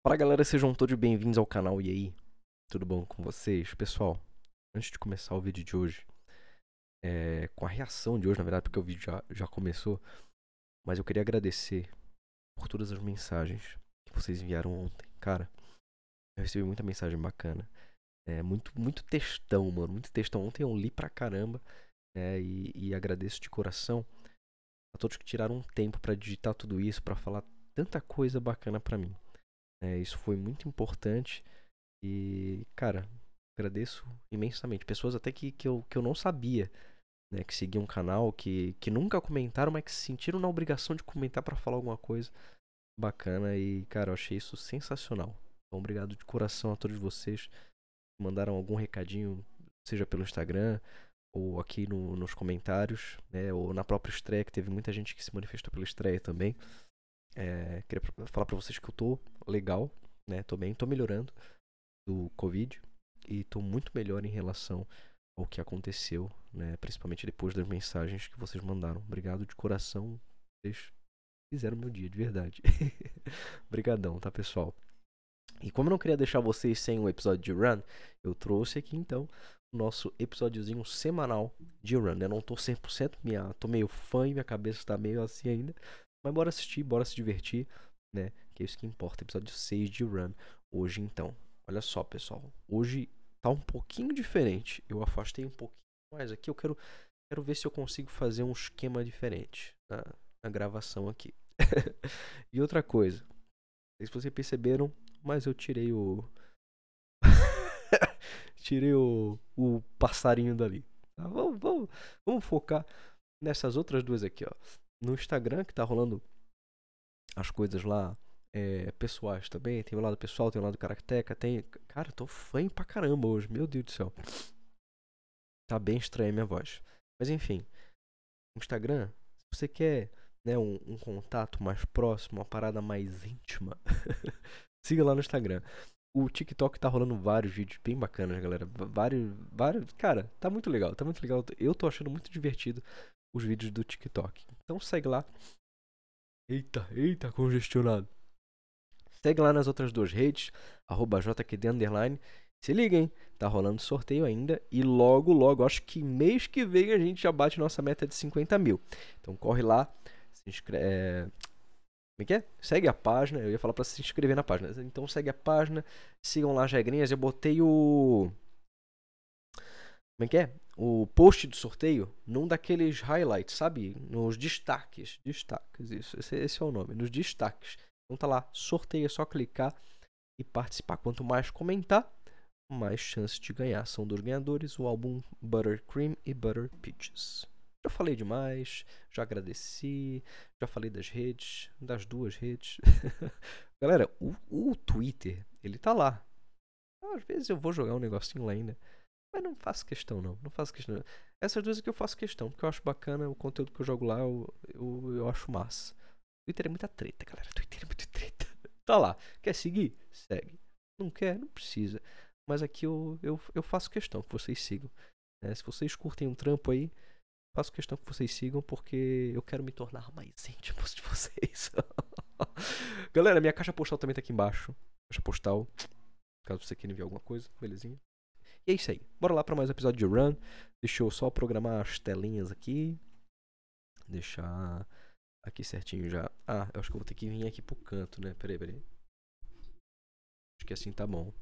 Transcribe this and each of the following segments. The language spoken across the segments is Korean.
Fala galera, sejam todos bem-vindos ao canal. E aí, tudo bom com vocês? Pessoal, antes de começar o vídeo de hoje, com a reação de hoje, na verdade, porque o vídeo já começou, mas eu queria agradecer por todas as mensagens que vocês enviaram ontem. Cara, eu recebi muita mensagem bacana, muito textão, mano, muito textão. Ontem eu li pra caramba, e agradeço de coração a todos que tiraram um tempo pra digitar tudo isso, pra falar tanta coisa bacana pra mim. Isso foi muito importante e, cara, agradeço imensamente. Pessoas até que eu não sabia, né, que seguiam um canal, que nunca comentaram, mas que se sentiram na obrigação de comentar pra falar alguma coisa bacana. E, cara, eu achei isso sensacional. Então, obrigado de coração a todos vocês que mandaram algum recadinho, seja pelo Instagram ou aqui nos comentários, né, ou na própria estreia, que teve muita gente que se manifestou pela estreia também. Queria falar pra vocês que eu tô legal, né? Tô bem, tô melhorando do Covid e tô muito melhor em relação ao que aconteceu, né? Principalmente depois das mensagens que vocês mandaram. Obrigado de coração, vocês fizeram meu dia, de verdade. Obrigadão, tá, pessoal? E como eu não queria deixar vocês sem um episódio de Run, eu trouxe aqui então o nosso episódiozinho semanal de Run. Eu não tô 100%, tô meio fã e minha cabeça tá meio assim ainda. Mas bora assistir, bora se divertir, né? Que é isso que importa. Episódio 6 de Run. Hoje, então. Olha só, pessoal. Hoje tá um pouquinho diferente. Eu afastei um pouquinho mais aqui. Eu quero ver se eu consigo fazer um esquema diferente na gravação aqui. E outra coisa. Não sei se vocês perceberam, mas eu tirei o... tirei o passarinho dali. Tá? Vamos focar nessas outras duas aqui, ó. No Instagram, que tá rolando as coisas lá pessoais também. Tem o lado pessoal, tem o lado Karateka, tem... Cara, eu tô fã pra caramba hoje, meu Deus do céu. Tá bem estranha a minha voz. Mas enfim, no Instagram, se você quer, né, um contato mais próximo, uma parada mais íntima, siga lá no Instagram. O TikTok tá rolando vários vídeos bem bacanas, galera. Vários... Cara, tá muito legal, tá muito legal. Eu tô achando muito divertido os vídeos do TikTok. Então segue lá. Eita, congestionado. Segue lá nas outras duas redes, @jqd_. Se liga, hein? Tá rolando sorteio ainda. E logo, acho que mês que vem a gente já bate nossa meta de 50 mil. Então corre lá, se inscreve. Como é que é? Segue a página. Eu ia falar pra se inscrever na página. Então segue a página, sigam lá as regrinhas. Eu botei o... Como é que é? O post do sorteio num daqueles highlights, sabe? Nos destaques. Destaques, isso. Esse é o nome. Nos destaques. Então tá lá, sorteio, é só clicar e participar. Quanto mais comentar, mais chance de ganhar. São dois ganhadores, o álbum Buttercream e Butter Peaches. Já falei demais, já agradeci, já falei das redes, das duas redes. Galera, o Twitter, ele tá lá. Às vezes eu vou jogar um negocinho lá ainda. Mas não faço questão, não faço questão. Essas duas aqui eu faço questão, porque eu acho bacana o conteúdo que eu jogo lá, eu acho massa. Twitter é muita treta, galera. Twitter é muita treta. Tá lá. Quer seguir? Segue. Não quer? Não precisa. Mas aqui eu faço questão que vocês sigam. Se vocês curtem um trampo aí, faço questão que vocês sigam, porque eu quero me tornar mais íntimo de vocês. Galera, minha caixa postal também tá aqui embaixo. Caixa postal. Caso você queira enviar alguma coisa, belezinha. E é isso aí. Bora lá pra mais um episódio de Run. Deixa eu só programar as telinhas aqui. Deixar aqui certinho já. Ah, eu acho que eu vou ter que vir aqui pro canto, né? Peraí. Acho que assim tá bom.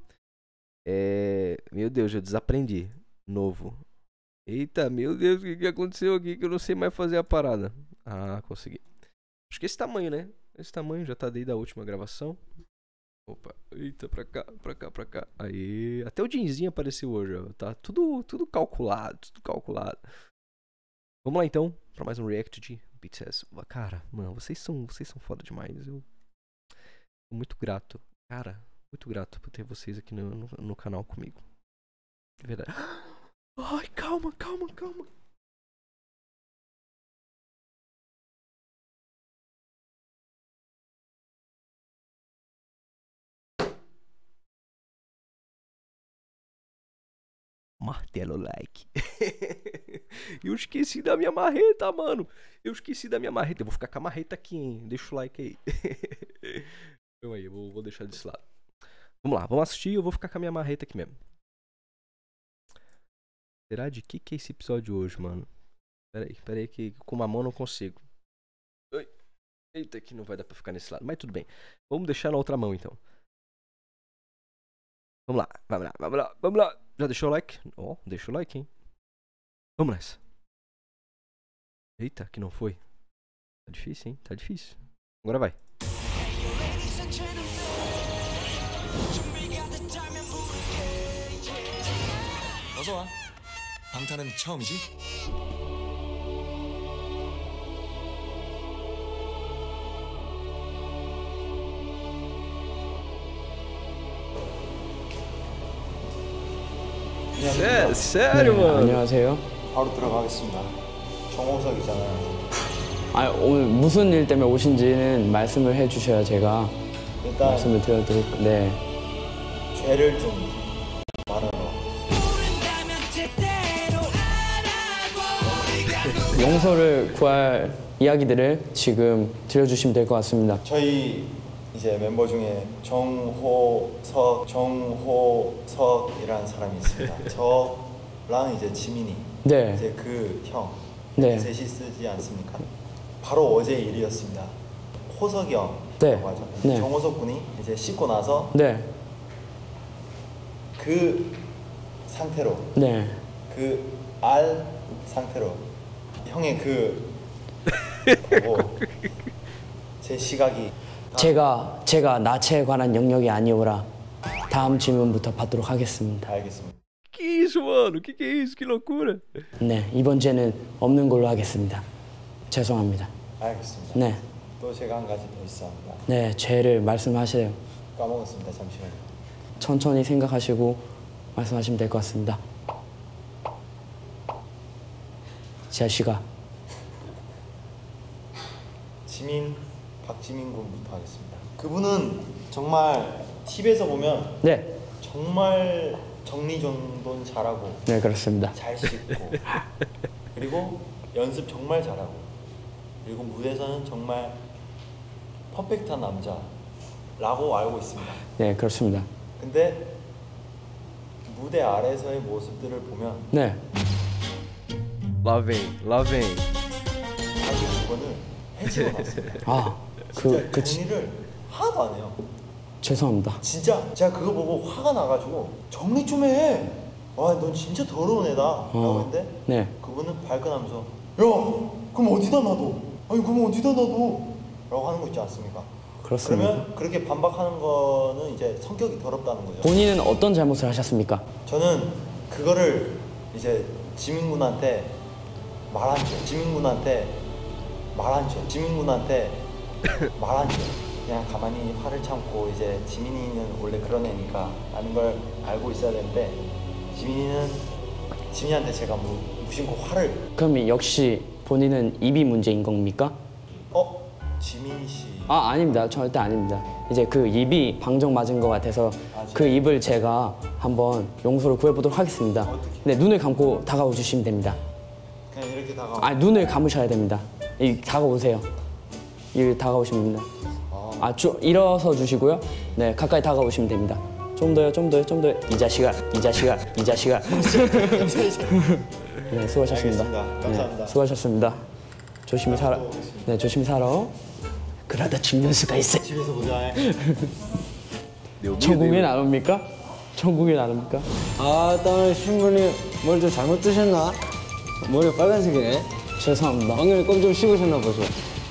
Meu Deus, eu desaprendi. Novo. Eita, meu Deus, o que aconteceu aqui? Que eu não sei mais fazer a parada. Ah, consegui. Acho que esse tamanho, né? Esse tamanho já tá desde a última gravação. Opa, eita, pra cá. Aí, até o jeanzinho apareceu hoje, ó. Tá tudo calculado, Vamos lá então, pra mais um react de BTS. Cara, mano, vocês são foda demais. Eu tô muito grato, cara, muito grato por ter vocês aqui no canal comigo. De verdade. Ai, calma. Martelo like. Eu esqueci da minha marreta, mano. Eu vou ficar com a marreta aqui, hein. Deixa o like aí. Então aí, eu vou deixar desse lado. Vamos lá, vamos assistir e eu vou ficar com a minha marreta aqui mesmo. Será de que é esse episódio hoje, mano? Pera aí que com uma mão não consigo. Oi. Eita, que não vai dar pra ficar nesse lado. Mas tudo bem. Vamos deixar na outra mão, então. Vamos lá. Já deixou o like? Ó, deixa o like, hein? Vamos nessa. Eita, que não foi. Tá difícil, hein? Tá difícil. Agora vai. 어서 와. 방탄은 처음이지? sério, mano? 안녕하세요. 바로 들어가겠습니다. 정호석이잖아요. 아, 오늘 무슨 일 때문에 오신지는 말씀을 해주셔야 제가 일단 말씀을 드려드릴. 네. 죄를 좀 말하러. 용서를 구할 이야기들을 지금 들려주시면 될 것 같습니다. 저희 이제 멤버 중에 정호석이라는 사람이 있습니다. 저랑 이제 지민이, 네. 이제 그 형, 네. 셋이 쓰지 않습니까? 바로 어제 일이었습니다. 호석이 형이라고 네. 하죠. 네. 정호석 군이 이제 씻고 나서 네. 그 상태로, 네. 그 알 상태로 형의 그 보고 제 시각이 제가 나체에 관한 영역이 아니오라. 다음 질문부터 받도록 하겠습니다. 알겠습니다. Que isso, mano? Que é isso? Que loucura. 네, 이번 죄는 없는 걸로 하겠습니다. 죄송합니다. 알겠습니다. 네. 또 제가 한 가지 더 있습니다. 네, 죄를 말씀하세요. 까먹었습니다. 잠시만요. 천천히 생각하시고 말씀하시면 될 것 같습니다. 제시가 박지민 군부터 하겠습니다. 그분은 정말 TV에서 보면 네, 정말 정리정돈 잘하고 네 그렇습니다. 잘 씻고 그리고 연습 정말 잘하고 그리고 무대에서는 정말 퍼펙트한 남자라고 알고 있습니다. 네 그렇습니다. 근데 무대 아래서의 모습들을 보면 네, Lá vem. 자기 그거는 해치워놨습니다. 아, 진짜 그 정리를 하나도 안 해요. 죄송합니다. 진짜 제가 그거 보고 화가 나가지고 정리 좀 해. 와, 넌 진짜 더러운 애다. 라고 했는데 네, 그분은 발끈하면서 야, 그럼 어디다 놔둬? 아니, 그럼 어디다 놔둬? 라고 하는 거 있지 않습니까? 그렇습니다. 그러면 그렇게 반박하는 거는 이제 성격이 더럽다는 거죠. 본인은 어떤 잘못을 하셨습니까? 저는 그거를 이제 지민 군한테 말한 죠. 지민 군한테 말한 죠. 그냥 가만히 화를 참고 이제 지민이는 원래 그런 애니까 라는 걸 알고 있어야 되는데 지민이한테 제가 무심코 화를 그럼 역시 본인은 입이 문제인 겁니까? 지민 씨 아닙니다. 절대 아닙니다. 이제 그 입이 방정 맞은 것 같아서 그 입을 제가 한번 용서를 구해보도록 하겠습니다. 네, 눈을 감고 다가와 주시면 됩니다. 그냥 이렇게 다가오면 눈을 감으셔야 됩니다. 다가오세요. 다가오시면 됩니다. 일어서 주시고요. 네, 가까이 다가오시면 됩니다. 좀 더요. 이 자식아. 네, 수고하셨습니다. 알겠습니다. 감사합니다. 네, 수고하셨습니다. 조심히 살아. 네, 조심히 살아. 그러다 죽는 수가 있어. 집에서 보자. 천국엔 안 옵니까? 오늘 신분이 뭘 좀 잘못 드셨나? 머리가 빨간색이네. 죄송합니다. 왕년에 껌 좀 씹으셨나 보죠.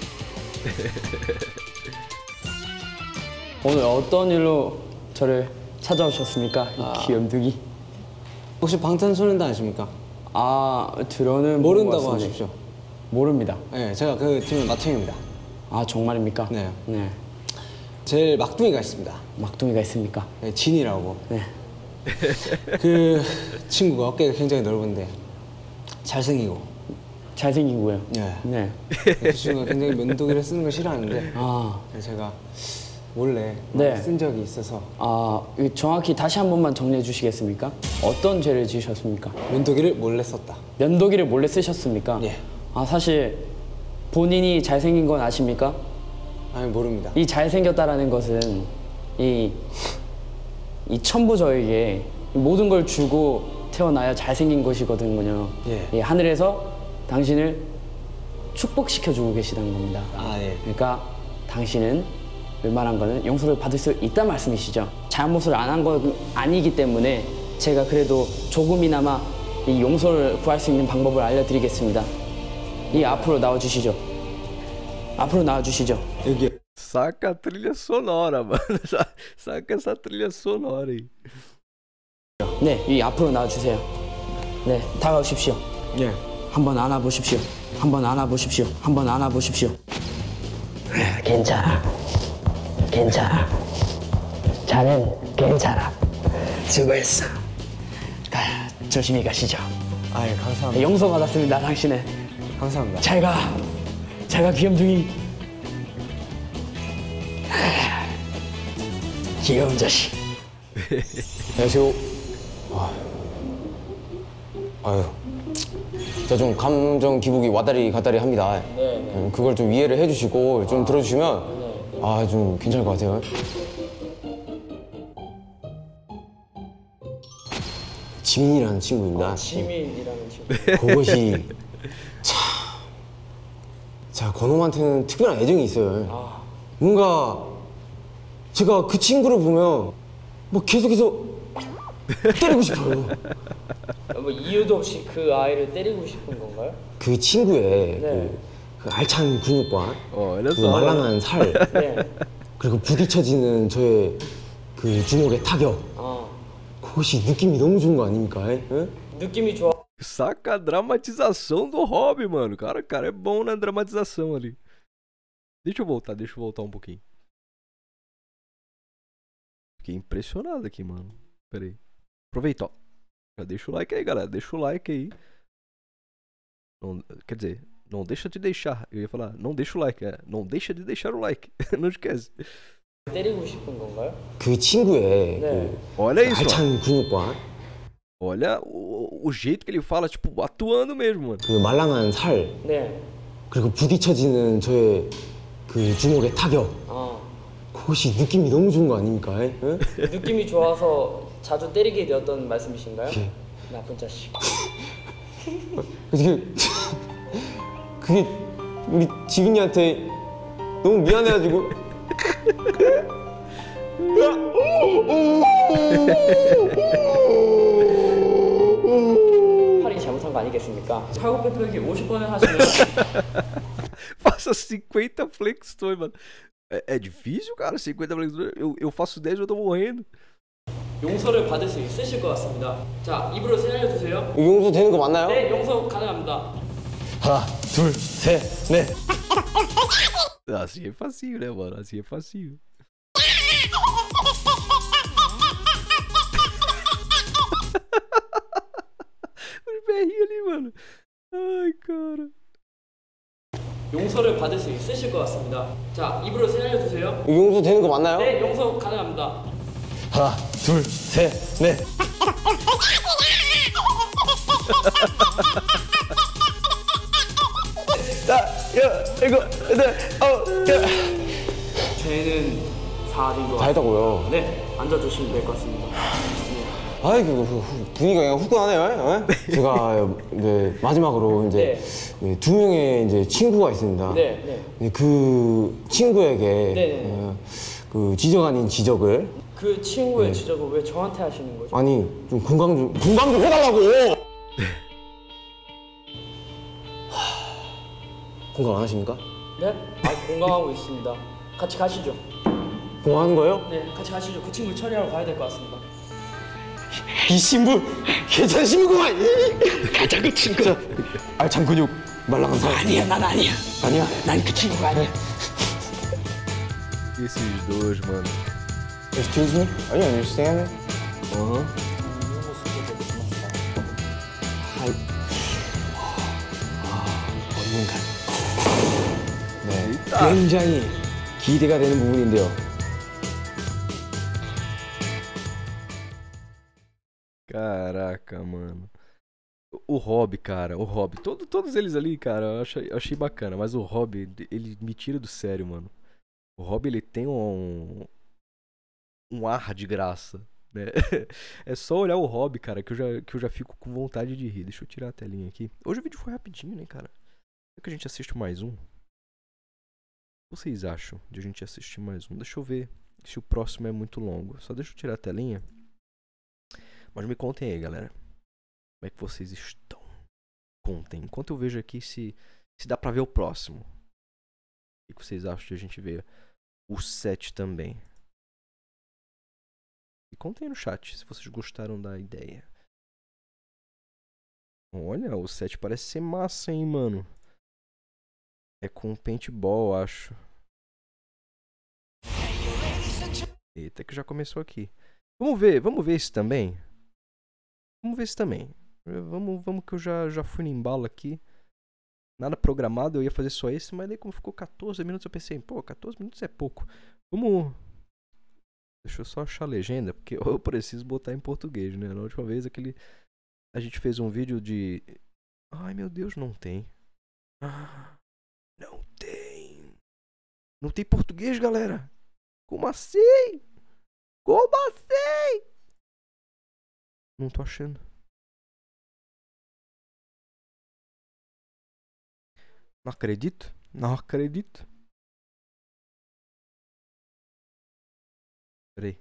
오늘 어떤 일로 저를 찾아오셨습니까? 이 귀염둥이. 혹시 방탄소년단 아십니까? 들어는 모른다고 본 것 같습니다. 하십시오. 모릅니다. 네, 제가 그 팀의 마탱입니다. 정말입니까? 네. 네. 제일 막둥이가 있습니다. 막둥이가 있습니까? 네, 진이라고. 네. 그 친구가 어깨가 굉장히 넓은데 잘생기고. 잘생기고요. 네. 네. 그 친구가 굉장히 면도기를 쓰는 걸 싫어하는데 제가 원래 네. 쓴 적이 있어서 정확히 다시 한 번만 정리해 주시겠습니까? 어떤 죄를 지으셨습니까? 면도기를 몰래 썼다. 면도기를 몰래 쓰셨습니까? 예. 사실 본인이 잘생긴 건 아십니까? 아니 모릅니다. 이 잘생겼다라는 것은 이 이 천부저에게 모든 걸 주고 태어나야 잘생긴 것이거든요. 예, 하늘에서 당신을 축복시켜주고 계시다는 겁니다. 그러니까 당신은 웬만한 거는 용서를 받을 수 있다는 말씀이시죠. 잘못을 안 한 건 아니기 때문에 제가 그래도 조금이나마 이 용서를 구할 수 있는 방법을 알려드리겠습니다. 이 앞으로 나와주시죠. 앞으로 나와주시죠. Saca a trilha sonora, mano. Saca essa trilha sonora aí. 네, 이 앞으로 나와주세요. 네, 다가오십시오. 예. 한번 안아보십시오. 한번 안아보십시오. 한번 안아보십시오. 괜찮아. 괜찮아. 자넨 괜찮아. 수고했어. 조심히 가시죠. 아예 감사합니다. 용서받았습니다, 당신은. 감사합니다. 잘 가. 잘 가, 귀염둥이. 귀여운 자식. 안녕하세요. 아유, 제가 좀 감정 기복이 왔다리 갔다리 합니다. 그걸 좀 이해를 해주시고 좀 들어주시면 좀 괜찮을 것 같아요. 지민이라는 친구입니다. 지민이라는 친구. 그것이 참 제가 건홍한테는 특별한 애정이 있어요. 뭔가 제가 그 친구를 보면 뭐 계속해서 때리고 싶어요. 뭐 이유도 없이 그 아이를 때리고 싶은 건가요? 그 친구의 그 알찬 근육과 Olha 그 só. 말랑한 살 네. 그리고 부딪혀지는 저의 그 주먹의 타격 그것이 느낌이 너무 좋은 거 아닙니까? 예? 느낌이 좋아. Saca a dramatização do Rob, mano. Cara é bom na dramatização ali. Deixa eu voltar um pouquinho. Fiquei impressionado aqui, mano. Pera aí. Aproveita, ó. Já deixa o like aí, galera. Deixa o like aí. Não, quer dizer, não deixa de deixar. Eu ia falar, não deixa o like. Não deixa de deixar o like. Não esquece. 때리고 싶은 건가요? 그 친구의 네. Olha 그 isso, ó. 알찬 근육과 Olha o jeito que ele fala, tipo, atuando mesmo, mano. 그 말랑한 살 네. 그리고 부딪혀지는 저의 그 주먹의 타격 그것이 느낌이 너무 좋은 거 아닙니까? 예? 느낌이 좋아서 자주 때리게 되었던 말씀이신가요? 예. 나쁜 자식. 그게 우리 지민이한테 너무 미안해가지고 팔이 잘못한 거 아니겠습니까? 팔굽혀펴기 50번을 하시면 Faça 50 flexões, mano. É difícil, cara, 50 flexões. Eu faço 10 e eu tô morrendo. 용서를 받을 수 있으실 것 같습니다. 자, 입으로 세 알려주세요. 용서 되는 거 맞나요? 네, 용서 가능합니다. 하나, 둘, 셋, 넷. Assim é facinho, né, mano? Assim é facinho. Os berrinhos ali, mano. Ai, cara. 용서를 받을 수 있으실 것 같습니다. 자, 입으로 세 알려주세요. 용서 되는 거 맞나요? 네, 용서 가능합니다. 하나, 둘, 셋, 넷. 죄는 사리로. 다 했다고요. 네, 앉아주시면 될 것 같습니다. 아이 분위기가 그냥 후끈하네요. 예? 제가 이제 마지막으로 이제 두 명의 이제 친구가 있습니다. 네. 그 친구에게 네. 그 지적 아닌 지적을 그 친구의 지적을 왜 저한테 하시는 거죠? 아니 좀 공감 좀 해달라고. 공감 안 하십니까? 네? 공감하고 있습니다. 같이 가시죠. 공감하는 거예요? 네, 같이 가시죠. 그 친구 처리하러 가야 될 것 같습니다. 이 신부 괜찮은 신부구만. 가자 그 친구. 알찬 근육 말랑한 살. 아니야, 난 아니야. 아니야? 난 그 친구가 아니야. Esses dois, mano. Excuse me? Are you understand? Aham. 언젠간. 네. Eita. 굉장히 기대가 되는 부분인데요. Caraca, mano. O Rob, cara, o Rob. Todos eles ali, cara, eu achei bacana. Mas o Rob, ele me tira do sério, mano. O Rob, ele tem um ar de graça. né? É só olhar o hobby, cara, que eu já fico com vontade de rir. Deixa eu tirar a telinha aqui. Hoje o vídeo foi rapidinho, né, cara? Será que a gente assiste mais um? O que vocês acham de a gente assistir mais um? Deixa eu ver se o próximo é muito longo. Só deixa eu tirar a telinha. Mas me contem aí, galera. Como é que vocês estão? Contem. Enquanto eu vejo aqui se dá pra ver o próximo. O que vocês acham de a gente ver o 7 também? E contem aí no chat se vocês gostaram da ideia. Olha, o 7 parece ser massa, hein, mano. É com paintball, acho. Eita, que já começou aqui. Vamos ver esse também. Vamos ver esse também. Vamos que eu já fui no embalo aqui. Nada programado, eu ia fazer só esse, mas daí como ficou 14 minutos eu pensei, pô, 14 minutos é pouco. Vamos... Deixa eu só achar a legenda, porque eu preciso botar em português, né? Na última vez a gente fez um vídeo de... Ai, meu Deus, não tem. Não tem. Não tem português, galera. Como assim? Como assim? Não tô achando. Não acredito. Não acredito. Peraí.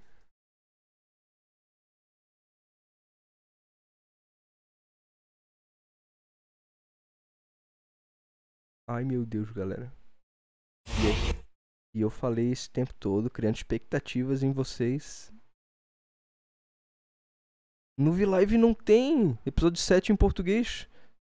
Ai, meu Deus, galera. E eu falei esse tempo todo, criando expectativas em vocês. No V-Live não tem episódio 7 em português.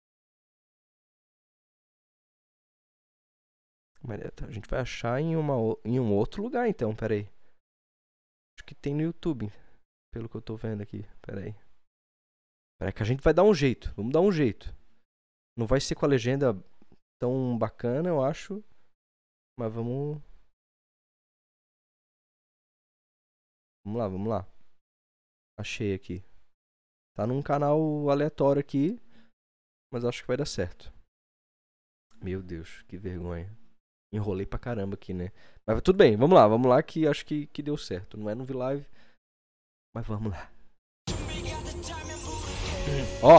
Mas a gente vai achar em um outro lugar então, peraí. Acho que tem no YouTube, pelo que eu tô vendo aqui. Peraí. Peraí que a gente vai dar um jeito. Vamos dar um jeito. Não vai ser com a legenda tão bacana, eu acho. Mas vamos... Vamos lá. Achei aqui. Tá num canal aleatório aqui. Mas acho que vai dar certo. Meu Deus, que vergonha. Enrolei pra caramba aqui, né? Mas tudo bem, vamos lá que acho que deu certo. Não é no V-Live, mas vamos lá. Ó.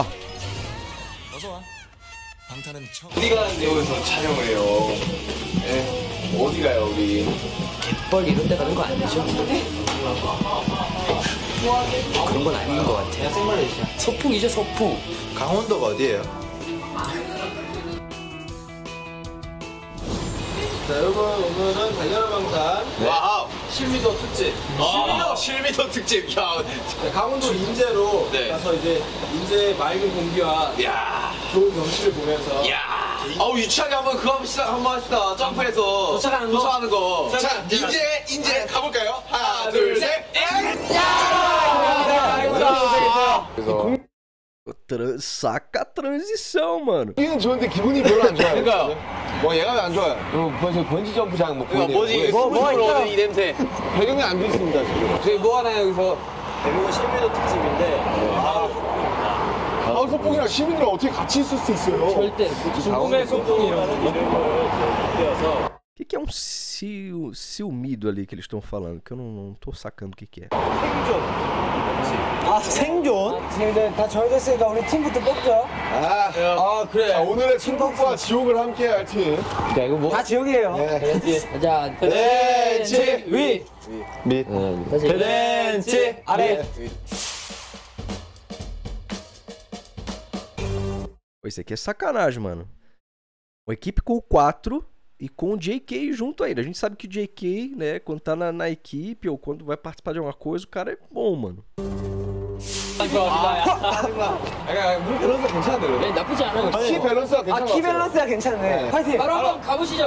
어디 가는데 여기서 촬영을 해요? 네. 어디 가요 우리? 갯벌 이런 데 가는 거 아니죠? 그런 건 아닌 것 같아요. 소풍이죠, 소풍. 강원도가 어디예요? 자 여러분 오늘은 달려라방산 와우 실미도 특집 실미도 특집 야 강원도 인제로 가서 이제 인제의 맑은 공기와 좋은 경치를 보면서 유치하게 한번 그거 한번 합시다 점프해서 도착하는 거 자 인제 가볼까요? 하나 둘 셋 Saca a transição, mano. 이는 좋은데 기분이 별로 안 좋아요. 그러니까 뭐 얘가 왜 안 좋아요? 벌써 번지 점프장 뭐 뭐지? 뭐 있어요? 이 냄새. 배경이 안 좋습니다 지금. 저희 뭐 하나요 여기서? 대부분 실미도 특집인데 마을 소풍이랑 시민들은 어떻게 같이 있을 수 있어요? 절대. 죽음의 소풍 이런 이름을 띄어서 O que é um ciúmido ali que eles estão falando? Que eu não tô sacando o que é. 생존? 생존 다 정해졌으니까 우리 팀부터 뽑죠. 그래. 자, 오늘의 천국과 지옥을 함께 할 팀. 야, 이거 뭐? 다 지옥이에요. 자, 벤치 위. 밑. 벤치 아래. Isso aqui é sacanagem, mano. Uma equipe com o 4 e com o JK junto ainda. A gente sabe que o JK, né, quando tá na equipe ou quando vai participar de alguma coisa, o cara é bom, mano. 물 밸런스 괜찮은데 네, 나쁘지 않아요. 키 밸런스가 괜찮아. 키 밸런스가 괜찮네. 파이팅. 바로 한번 가보시죠.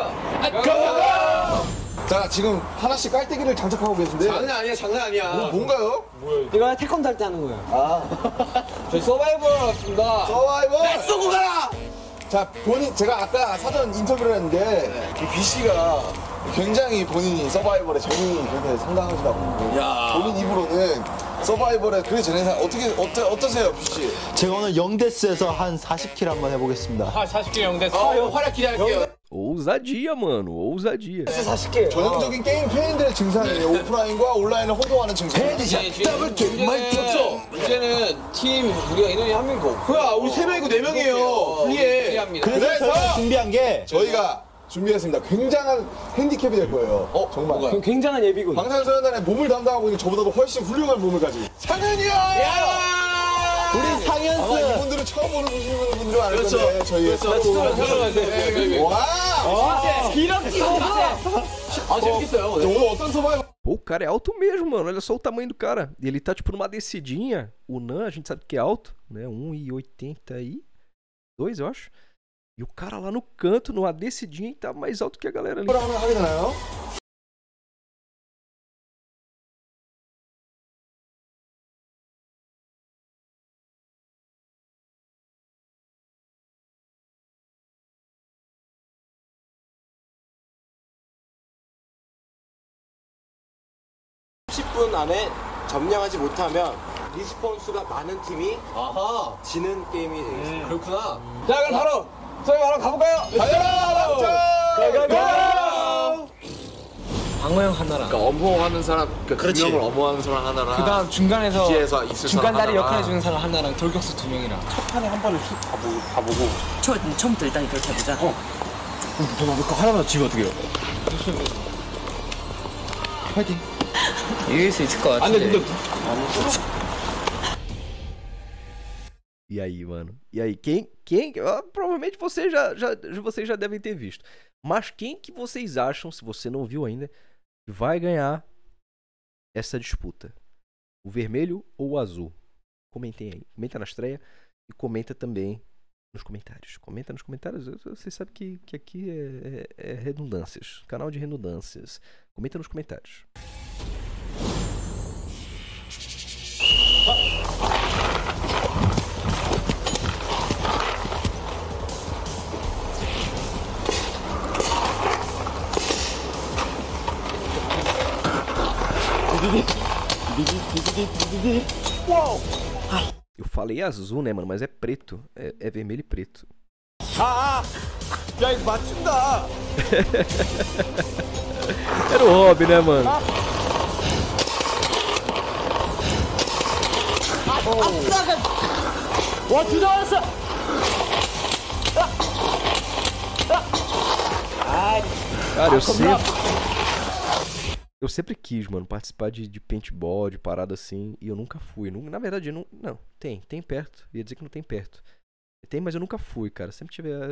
자 지금 하나씩 깔때기를 장착하고 계신데 장난 아니야 뭔가요? 이거 태권도 할 때 하는 거예요. 저희 서바이벌 왔습니다. 서바이벌 쏘고 가라! 자 본인 제가 아까 사전 인터뷰를 했는데 이 귀씨가 굉장히 본인이 서바이벌에 정이 그렇게 상당하시다고 본인 입으로는 서바이벌에 그게 전에 어떠세요 귀씨? 제가 오늘 영데스에서 한 40킬 한번 해보겠습니다. 40개 영대. 활약 기대할게요. ousadia, mano. ousadia. 전형적인 게임 팬들의 증상이에요. 오프라인과 온라인을 호도하는 증상. 문제는 팀 우리가 인원이 한 명이고. 그야 우리 3명이고 4명이에요. 불리해. 그래서 저희가 준비한 게 저희가 준비했습니다. 굉장한 핸디캡이 될 거예요. 정말. 그럼 굉장한 예비군. 방탄소년단의 몸을 담당하고 있는 저보다도 훨씬 훌륭한 몸을 가진 상현이야! 우리 상현 씨. 아마 이분들은 처음 보는 분들은 알 건데 저희 와! 이렇게 재밌겠어요. 오늘 어떤 소바이 Pô, o cara é alto mesmo, mano. Olha só o tamanho do cara. Ele tá, tipo, numa descidinha. O Nan, a gente sabe que é alto, né? 1,82, eu acho. E o cara lá no canto, numa descidinha, tá mais alto que a galera ali. 하나 하게 되나요? 안에 점령하지 못하면 리스폰수가 많은 팀이 지는 게임이 되겠습니다. 그렇구나. 자, 그럼 바로 저희 바로 가볼까요? 가요! 방어형 하나랑. 그러니까 엄호하는 사람, 그러니까 두 명을 엄호하는 사람 하나랑. 그다음 중간에서 뒤에서 있을 중간 사람 다리 하나랑. 역할해 주는 사람 하나랑 돌격수 2명이랑. 첫 판에 한 번을 휙 가보고. 처음부터 일단 그렇게 해보자. 그거 하나만 지면 어떡해요? 파이팅. 이길 수 있을 것 같은데. E aí, mano? E aí, quem provavelmente vocês já devem ter visto. Mas quem que vocês acham, se você não viu ainda, que vai ganhar essa disputa? O vermelho ou o azul? Comentem aí. Comenta na estreia e comenta também nos comentários. Comenta nos comentários. Vocês sabem que aqui é redundâncias. Canal de redundâncias. Comenta nos comentários. Eu falei azul, né, mano? Mas é preto. É vermelho e preto. 야, 이거 맞춘다. Era o Rob, né, mano? Cara, eu sempre quis, mano, participar de paintball, de parada assim, e eu nunca fui. Na verdade, não, tem perto. Ia dizer que não tem perto. Tem, mas eu nunca fui, cara. Sempre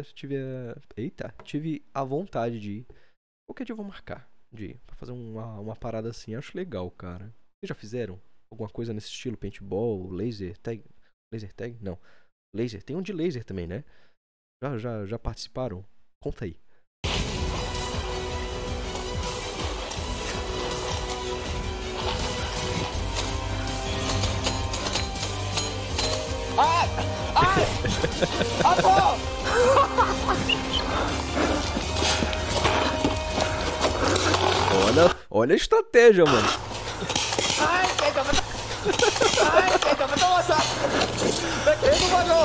tive a vontade de ir. Qualquer dia eu vou marcar de ir pra fazer uma parada assim. Acho legal, cara. Vocês já fizeram alguma coisa nesse estilo? Paintball, laser tag? Laser tag? Não. Laser. Tem um de laser também, né? Já participaram? Conta aí. 아파! Olha a estratégia, mano. 아이, 잠깐만 또 왔어. 나 계속 맞아.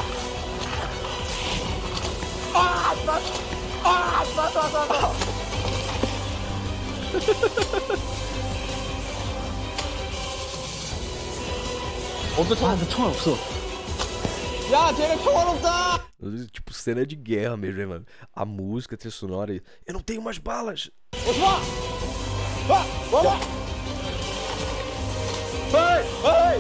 왔어. 없어, 총알 없어. 야, 쟤네 평화롭다. Tipo, cena de guerra mesmo, né, mano? A música, a trilha sonora e... Eu não tenho mais balas! 오지마! 와봐! 헤이!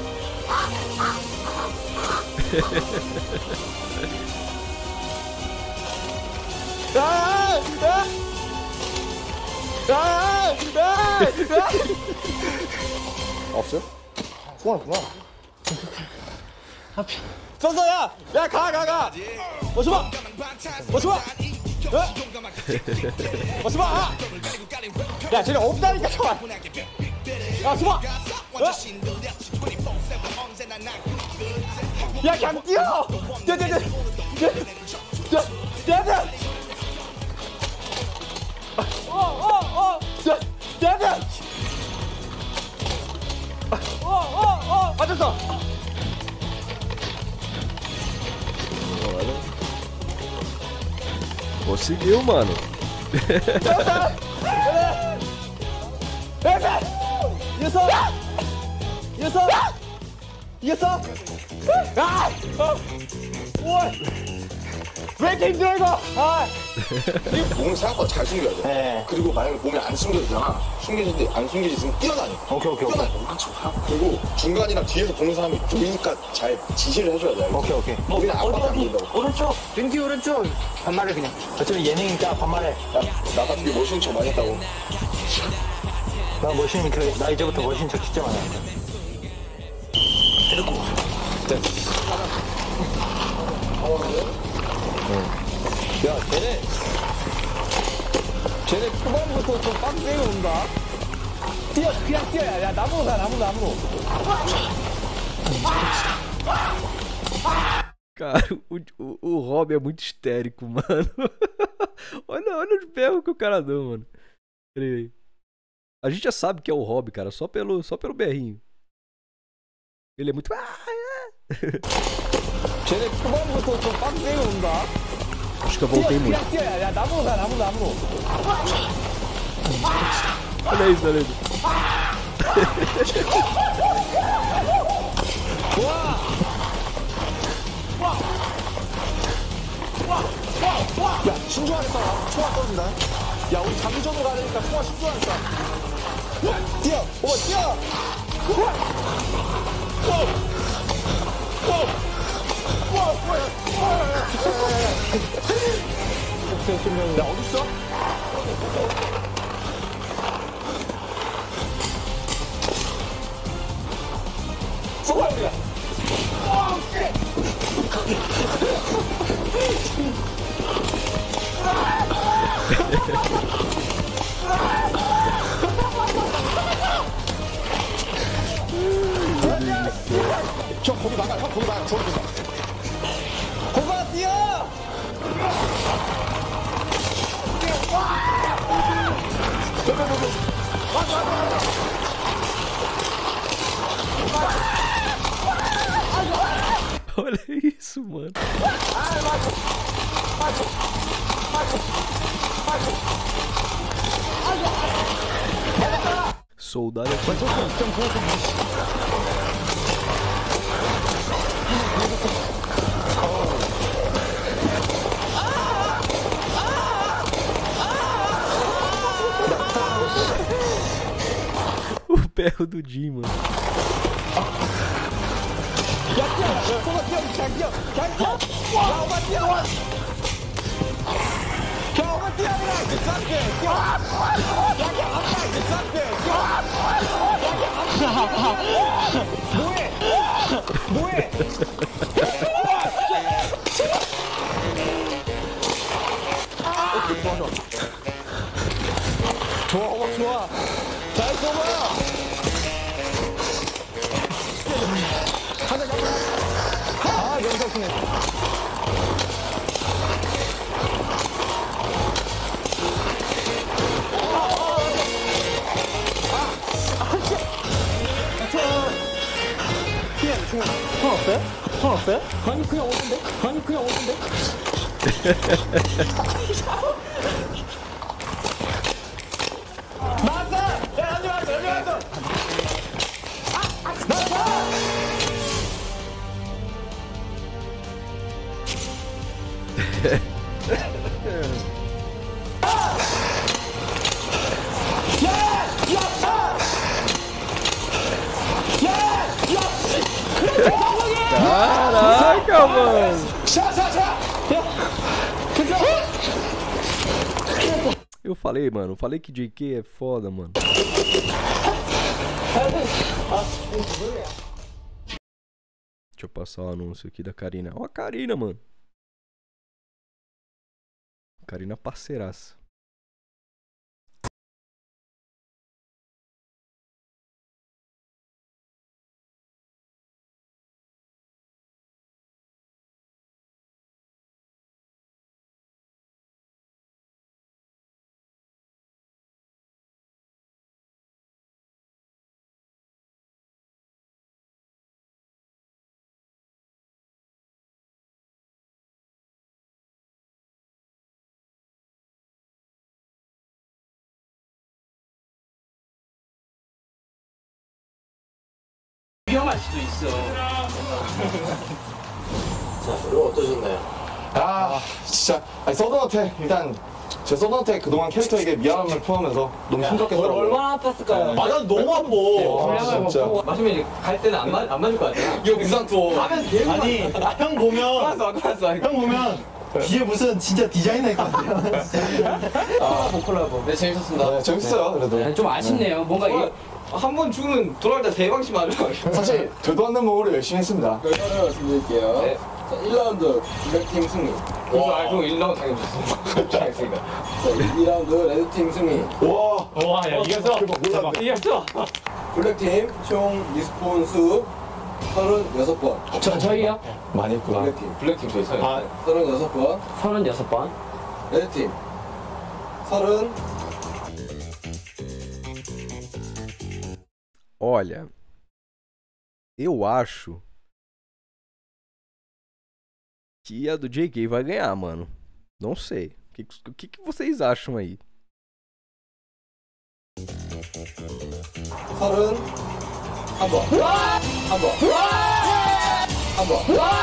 없어요? 소환했구나. 졌어, 야, 가. 오지마. 야, 쟤네 없다니까, 정말. 야, 오지마. 야, 그냥 뛰어. 뛰어. 맞았어. Conseguiu, mano. 이겼어? 아! 우와! 왜 이렇게 힘들어 이거? 아! 이거 몸을 생각보다 잘 숨겨야 돼. 네. 그리고 만약에 몸이 안 숨겨지잖아. 숨겨지는데 안 숨겨지면 뛰어다녀. 오케이. 그리고 중간이랑 뒤에서 보는 사람이 보이니까 잘 지시를 해줘야 돼. 오케이. 그냥 앞밖에 안 보인다고. 오른쪽. 왼뒤 오른쪽. 반말해 그냥. 어차피 예능이니까 반말해. 나 같은 게 멋있는 척 많이 했다고. 나 멋있는 나 이제부터 멋있는 척 진짜 많이 할게. 야, 쟤네 초반부터 좀 빡세게 온다. 그냥 뛰어. 야, 나무로 가, 나무로. Cara, o Rob é muito histérico, mano. olha os berros que o cara deu, mano. Pera aí. A gente já sabe que é o Rob, cara, só pelo berrinho. Ele é muito. 쟤네 초반부터 좀 빡세게 온다. Acho que eu voltei muito. 그냥 뛰어. 야, 나무로 가, 나무로. Olha isso. 야, 신중하게 싸워. 총알 떨어진다. 야, 우리 장기전으로 가야 되니까 총알 신중하게 싸워. 뛰어! 뛰어! 야, 어딨어? 쏘아야 형 거기 나가 저기 가 거봐 뛰어 Olha isso, mano. Soldado é o berro do Jim, mano. 뭐해? 좋아. 잘 쏘봐. 아, 영상 쓰네. 총 없어요? 아니 그냥 오는데? 나왔어! 야 여기 왔어! Caraca, mano. Eu falei, mano. Falei que JK é foda, mano. Deixa eu passar o anúncio aqui da Karina. Ó a Karina, mano. Karina parceiraça. 위험할 수도 있어. 자, 그리고 어떠셨나요? 아 진짜 아니, 서든어택 일단 제 서든어택 그동안 캐릭터에게 미안함을 표하면서 너무 힘들게 살아요. 얼마나 아팠을까요? 아, 난 너무 아파. 진짜. 마시면 이제 갈 때는 안 맞을 것 같아. 이거 부산 투어. 아니 형 보면 형 보면 뒤에 무슨 진짜 디자이너 있거든요. 네, 재밌었습니다. 네, 재밌어요 그래도. 좀 아쉽네요. 뭔가 이 한 번 죽으면 돌아올 때 대방씩 맞아. 사실 되도 않는 몸으로 열심히 했습니다. 결과를 말씀드릴게요. 네. 자, 1라운드 블랙팀 승리. 그래서 알고 1라운드 당해보셨습니다. 잘했습니다. 자, 2라운드 레드팀 승리. 와, 야, 이겼어. 이겼어. 블랙팀 총 리스폰 수 36번. 저희요? 많이 했구나. 블랙팀 저희 36번. 36번. 레드팀 30. Olha, eu acho que a do JK vai ganhar, mano. Não sei. O que vocês acham aí? 31번. 한 번.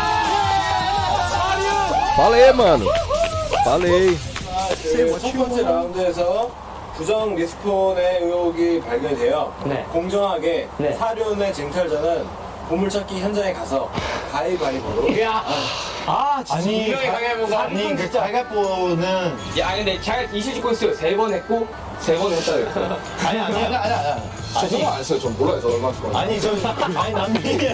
Falei, mano. Falei. 첫 번째 라운드에서 부정 리스폰의 의혹이 발견되어 네. 공정하게 네. 사륜의 쟁탈자는 보물찾기 현장에 가서 가위바위보로. 아니 그 갈갈보는 야, 근데 잘 이시주고 있어요. 3번 했고 3번 했다 그랬어요. 아니. 저 생각 안 했어요. 전 몰라요. 저 얼마나 좋아요. 아니 남준이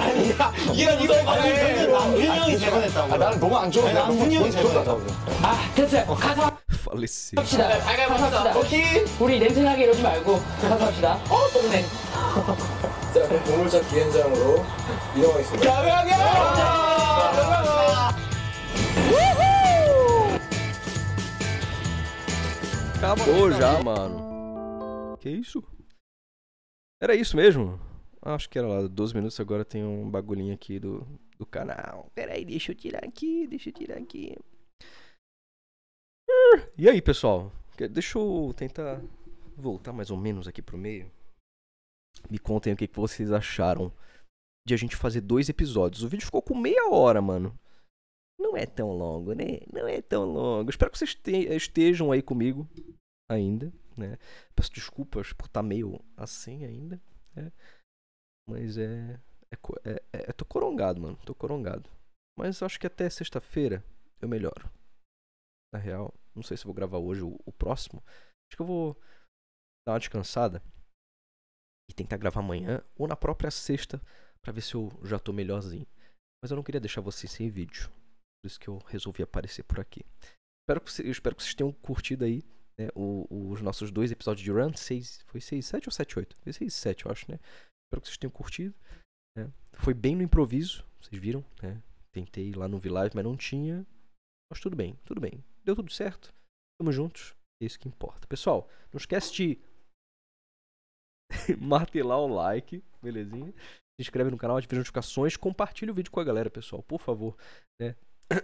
남준이 세번 했다고. 나는 너무 안 좋은데. 남준이 형이 세번 했다고. 아, 됐어요. 가서 Faleci. 합시다. 합시다. 오케이. 우리 냄새나게 이러지 말고 가서 합시다. 똥냄. 자, 그럼 보물찾기 현장으로 이동하겠습니다. Acabou já, mano. Que isso? Era isso mesmo? Acho que era lá, 12 minutos, agora tem um bagulhinho aqui do canal. Pera aí, deixa eu tirar aqui. E aí, pessoal? Deixa eu tentar voltar mais ou menos aqui pro meio. Me contem o que vocês acharam de a gente fazer 2 episódios. O vídeo ficou com meia hora, mano. Não é tão longo, né? Não é tão longo. Espero que vocês estejam aí comigo ainda, né? Peço desculpas por estar meio assim ainda, né? Mas tô corongado, mano. Tô corongado. Mas acho que até sexta-feira eu melhoro. Na real, não sei se vou gravar hoje o próximo. Acho que eu vou dar uma descansada e tentar gravar amanhã ou na própria sexta pra ver se eu já tô melhorzinho. Mas eu não queria deixar vocês sem vídeo. Por isso que eu resolvi aparecer por aqui. Espero que vocês tenham curtido aí, né, os nossos 2 episódios de Run. 6, foi 6, 7 ou 7, 8? Foi 6, 7, eu acho, né? Espero que vocês tenham curtido, né? Foi bem no improviso, vocês viram, né? Tentei ir lá no V-Live, mas não tinha. Mas tudo bem, tudo bem. Deu tudo certo. Tamo juntos. É isso que importa. Pessoal, não esquece de martelar o like, belezinha? Se inscreve no canal, ativa as notificações, compartilha o vídeo com a galera, pessoal, por favor, né?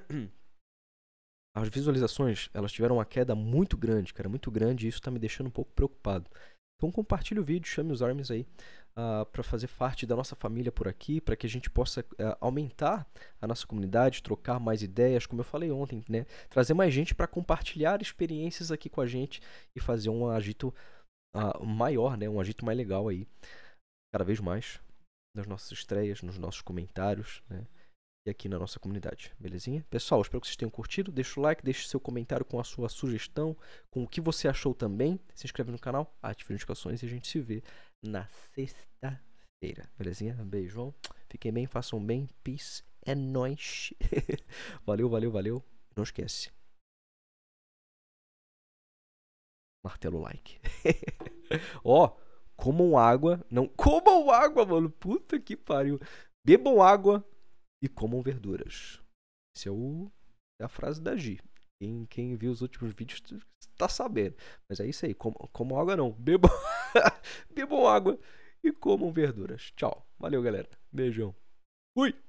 As visualizações, elas tiveram uma queda muito grande, cara, muito grande, e isso tá me deixando um pouco preocupado. Então compartilha o vídeo, chame os armes aí para fazer parte da nossa família por aqui, para que a gente possa aumentar a nossa comunidade, trocar mais ideias, como eu falei ontem, né? Trazer mais gente para compartilhar experiências aqui com a gente e fazer um agito maior, né? Um agito mais legal aí, cada vez mais, nas nossas estreias, nos nossos comentários, né? E aqui na nossa comunidade, belezinha? Pessoal, espero que vocês tenham curtido. Deixa o like, deixe seu comentário com a sua sugestão, com o que você achou também. Se inscreve no canal, ative as notificações e a gente se vê na sexta-feira, belezinha? Beijão, fiquem bem, façam bem, peace, é nóis. Valeu, valeu, valeu. Não esquece. Martelo like. Ó, comam água. Não, comam água, mano. Puta que pariu. Bebam água e comam verduras. Essa é a frase da Gi. Quem viu os últimos vídeos tá sabendo. Mas é isso aí. Comam água não. Bebam água e comam verduras. Tchau. Valeu, galera. Beijão. Fui.